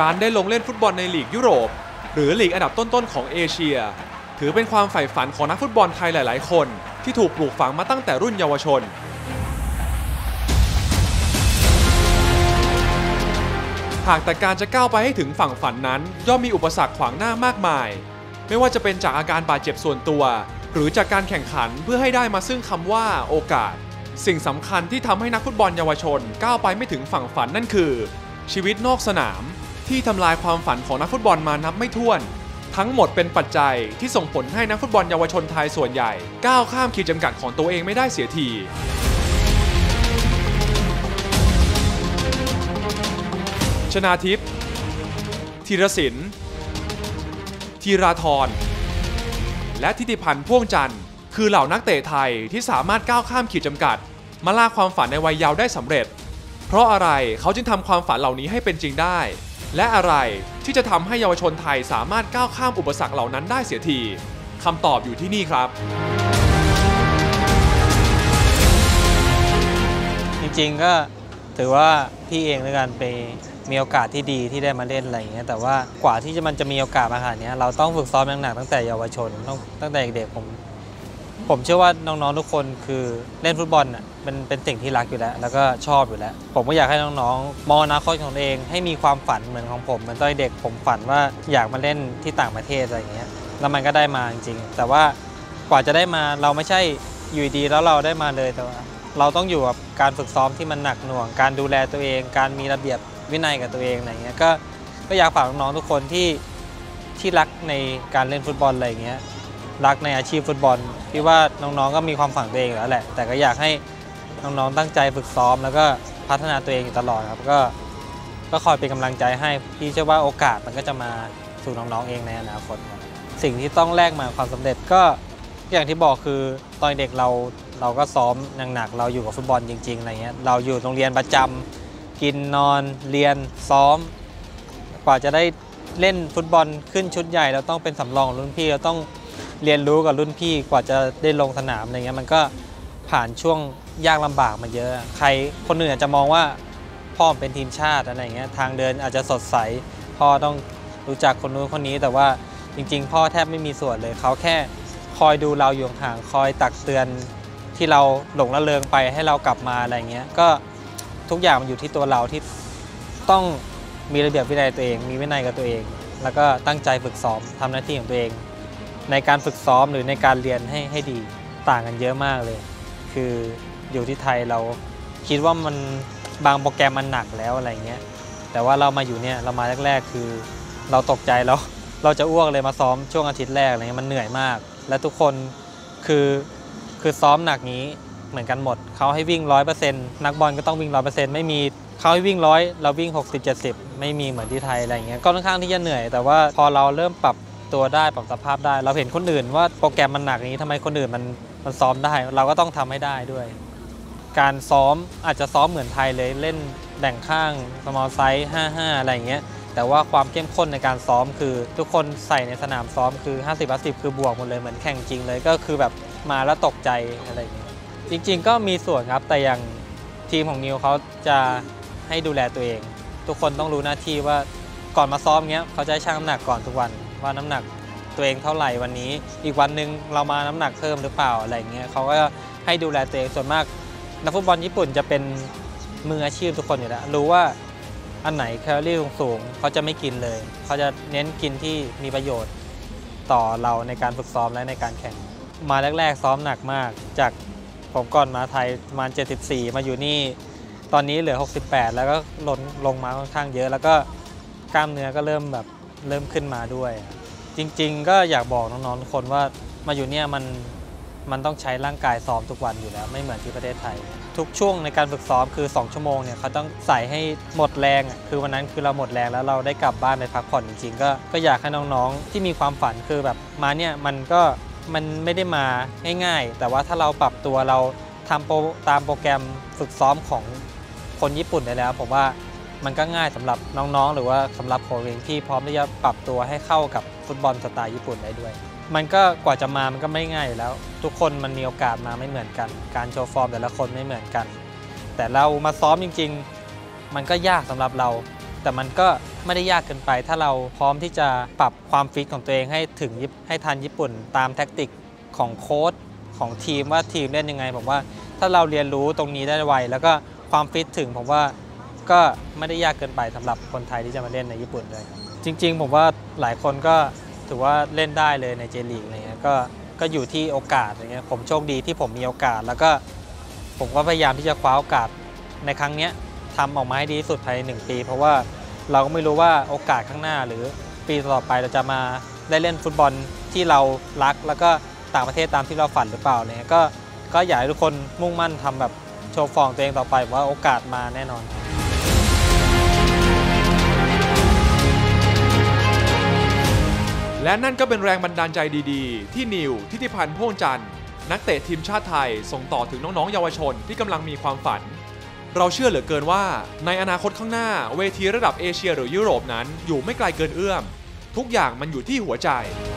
การได้ลงเล่นฟุตบอลในลีกยุโรปหรือลีกอันดับต้นๆของเอเชียถือเป็นความใฝ่ฝันของนักฟุตบอลไทยหลายๆคนที่ถูกปลูกฝังมาตั้งแต่รุ่นเยาวชนหากแต่การจะก้าวไปให้ถึงฝั่งฝันนั้นย่อมมีอุปสรรคขวางหน้ามากมายไม่ว่าจะเป็นจากอาการบาดเจ็บส่วนตัวหรือจากการแข่งขันเพื่อให้ได้มาซึ่งคำว่าโอกาสสิ่งสำคัญที่ทำให้นักฟุตบอลเยาวชนก้าวไปไม่ถึงฝั่งฝันนั่นคือชีวิตนอกสนามที่ทำลายความฝันของนักฟุตบอลมานับไม่ถ้วนทั้งหมดเป็นปัจจัยที่ส่งผลให้นักฟุตบอลเยาวชนไทยส่วนใหญ่ก้าวข้ามขีดจำกัดของตัวเองไม่ได้เสียทีชนาทิพย์ธีรศิลป์ธีราธรและทิติพันธ์พ่วงจันทร์คือเหล่านักเตะไทยที่สามารถก้าวข้ามขีดจำกัดมาล่าความฝันในวัยเยาว์ได้สำเร็จเพราะอะไรเขาจึงทำความฝันเหล่านี้ให้เป็นจริงได้และอะไรที่จะทำให้เยาวชนไทยสามารถก้าวข้ามอุปสรรคเหล่านั้นได้เสียทีคำตอบอยู่ที่นี่ครับจริงๆก็ถือว่าพี่เองด้วยกันไปมีโอกาสที่ดีที่ได้มาเล่นอะไรอย่างเงี้ยแต่ว่ากว่าที่มันจะมีโอกาสมาขนาดนี้เราต้องฝึกซ้อมหนักๆตั้งแต่เยาวชนตั้งแต่เด็กผมเชื่อว่าน้องๆทุกคนคือเล่นฟุตบอลน่ะเป็นสิ่งที่รักอยู่แล้วก็ชอบอยู่แล้วผมก็อยากให้น้องๆมองอนาคตของตัวเองให้มีความฝันเหมือนของผมเหมือนตอนเด็กผมฝันว่าอยากมาเล่นที่ต่างประเทศอะไรอย่างเงี้ยแล้วมันก็ได้มาจริงๆแต่ว่ากว่าจะได้มาเราไม่ใช่อยู่ดีแล้วเราได้มาเลยแต่ว่าเราต้องอยู่กับการฝึกซ้อมที่มันหนักหน่วงการดูแลตัวเองการมีระเบียบวินัยกับตัวเองอะไรเงี้ยก็อยากฝากน้องๆทุกคนที่รักในการเล่นฟุตบอลอะไรเงี้ยรักในอาชีพฟุตบอลพี่ว่าน้องๆก็มีความฝันตัวเองแล้วแหละแต่ก็อยากให้น้องๆตั้งใจฝึกซ้อมแล้วก็พัฒนาตัวเองอยู่ตลอดครับก็คอยเป็นกำลังใจให้พี่เชื่อว่าโอกาสมันก็จะมาสู่น้องๆเองในอนาคตสิ่งที่ต้องแลกมาความสำเร็จก็อย่างที่บอกคือตอนเด็กเราก็ซ้อมหนักๆเราอยู่กับฟุตบอลจริงๆอะไรเงี้ยเราอยู่โรงเรียนประจำกินนอนเรียนซ้อมกว่าจะได้เล่นฟุตบอลขึ้นชุดใหญ่เราต้องเป็นสำรองรุ่นพี่เราต้องเรียนรู้กับรุ่นพี่กว่าจะได้ลงสนามอะไรเงี้ยมันก็ผ่านช่วงยากลำบากมาเยอะใครคนอื่นอาจจะมองว่าพ่อเป็นทีมชาติอะไรเงี้ยทางเดินอาจจะสดใสพ่อต้องรู้จักคนนู้นคนนี้แต่ว่าจริงๆพ่อแทบไม่มีส่วนเลยเขาแค่คอยดูเราอยู่ห่างคอยตักเตือนที่เราหลงละเลงไปให้เรากลับมาอะไรเงี้ยก็ทุกอย่างมันอยู่ที่ตัวเราที่ต้องมีระเบียบวินัยตัวเองมีวินัยกับตัวเองแล้วก็ตั้งใจฝึกซ้อมทำหน้าที่ของตัวเองในการฝึกซ้อมหรือในการเรียนให้ดีต่างกันเยอะมากเลยคืออยู่ที่ไทยเราคิดว่ามันบางโปรแกรมมันหนักแล้วอะไรเงี้ยแต่ว่าเรามาอยู่เนี่ยเรามาแรกๆคือเราตกใจเราจะอ้วกเลยมาซ้อมช่วงอาทิตย์แรกอะไรเงี้ยมันเหนื่อยมากและทุกคนคือซ้อมหนักนี้เหมือนกันหมดเขาให้วิ่ง 100% นักบอลก็ต้องวิ่ง 100% ไม่มีเขาให้วิ่ง100เราวิ่ง 60-70 ไม่มีเหมือนที่ไทยอะไรเงี้ยก็ค่อนข้างที่จะเหนื่อยแต่ว่าพอเราเริ่มปรับตัวได้ปรับสภาพได้เราเห็นคนอื่นว่าโปรแกรมมันหนักนี้ทำไมคนอื่นมันซ้อมได้เราก็ต้องทำให้ได้ด้วยการซ้อมอาจจะซ้อมเหมือนไทยเลยเล่นแบ่งข้าง small size 5-5 อะไรเงี้ยแต่ว่าความเข้มข้นในการซ้อมคือทุกคนใส่ในสนามซ้อมคือ50-50คือบวกหมดเลยเหมือนแข่งจริงเลยก็คือแบบมาแล้วตกใจอะไรอย่างเงี้ยจริงๆก็มีส่วนครับแต่อย่างทีมของนิวเขาจะให้ดูแลตัวเองทุกคนต้องรู้หน้าที่ว่าก่อนมาซ้อมเงี้ยเขาจะชั่งน้ำหนักก่อนทุกวันว่าน้ำหนักตัวเองเท่าไหร่วันนี้อีกวันหนึ่งเรามาน้ำหนักเพิ่มหรือเปล่าอะไรเงี้ยเขาก็ให้ดูแลตัวเองส่วนมากนักฟุตบอลญี่ปุ่นจะเป็นมืออาชีพทุกคนอยู่แล้วรู้ว่าอันไหนแคลอรี่สูงเขาจะไม่กินเลยเขาจะเน้นกินที่มีประโยชน์ต่อเราในการฝึกซ้อมและในการแข่งมาแรกๆซ้อมหนักมากจากผมก่อนมาไทยประมาณ74มาอยู่นี่ตอนนี้เหลือ68แล้วก็ลงมาค่อนข้างเยอะแล้วก็กล้ามเนื้อก็เริ่มขึ้นมาด้วยจริงๆก็อยากบอกน้องๆทุกคนว่ามาอยู่เนี่ยมันต้องใช้ร่างกายซ้อมทุกวันอยู่แล้วไม่เหมือนที่ประเทศไทยทุกช่วงในการฝึกซ้อมคือ2ชั่วโมงเนี่ยเขาต้องใส่ให้หมดแรงคือวันนั้นคือเราหมดแรงแล้วเราได้กลับบ้านไปพักผ่อนจริงๆก็อยากให้น้องๆที่มีความฝันคือแบบมาเนี่ยมันไม่ได้มาง่ายๆแต่ว่าถ้าเราปรับตัวเราทำตามโปรแกรมฝึกซ้อมของคนญี่ปุ่นได้แล้วผมว่ามันก็ง่ายสำหรับน้องๆหรือว่าสำหรับผมเองที่พร้อมที่จะปรับตัวให้เข้ากับฟุตบอลสไตล์ญี่ปุ่นได้ด้วยมันก็กว่าจะมามันก็ไม่ง่ายอยู่แล้วทุกคนมันมีโอกาสมาไม่เหมือนกันการโชว์ฟอร์มแต่ละคนไม่เหมือนกันแต่เรามาซ้อมจริงๆมันก็ยากสำหรับเราแต่มันก็ไม่ได้ยากเกินไปถ้าเราพร้อมที่จะปรับความฟิตของตัวเองให้ทันญี่ปุ่นตามแท็กติกของโค้ชของทีมว่าทีมเล่นยังไงผมว่าถ้าเราเรียนรู้ตรงนี้ได้ไวแล้วก็ความฟิตถึงผมว่าก็ไม่ได้ยากเกินไปสำหรับคนไทยที่จะมาเล่นในญี่ปุ่นเลยจริงๆผมว่าหลายคนก็ถือว่าเล่นได้เลยในเจลีกอะไรเงี้ยก็อยู่ที่โอกาสอะไรเงี้ยผมโชคดีที่ผมมีโอกาสแล้วก็ผมก็พยายามที่จะคว้าโอกาสในครั้งนี้ทำออกมาให้ดีที่สุดภายใน1 ปีเพราะว่าเราก็ไม่รู้ว่าโอกาสข้างหน้าหรือปีต่อไปเราจะมาได้เล่นฟุตบอลที่เรารักแล้วก็ต่างประเทศตามที่เราฝันหรือเปล่าเนี่ยก็อยากให้ทุกคนมุ่งมั่นทำแบบโชว์ฟอร์มตัวเองต่อไปว่าโอกาสมาแน่นอนและนั่นก็เป็นแรงบันดาลใจดีๆที่นิว ทิติพันธ์ พ่วงจันทร์นักเตะทีมชาติไทยส่งต่อถึงน้องๆเยาวชนที่กำลังมีความฝันเราเชื่อเหลือเกินว่าในอนาคตข้างหน้าเวทีระดับเอเชียหรือยุโรปนั้นอยู่ไม่ไกลเกินเอื้อมทุกอย่างมันอยู่ที่หัวใจ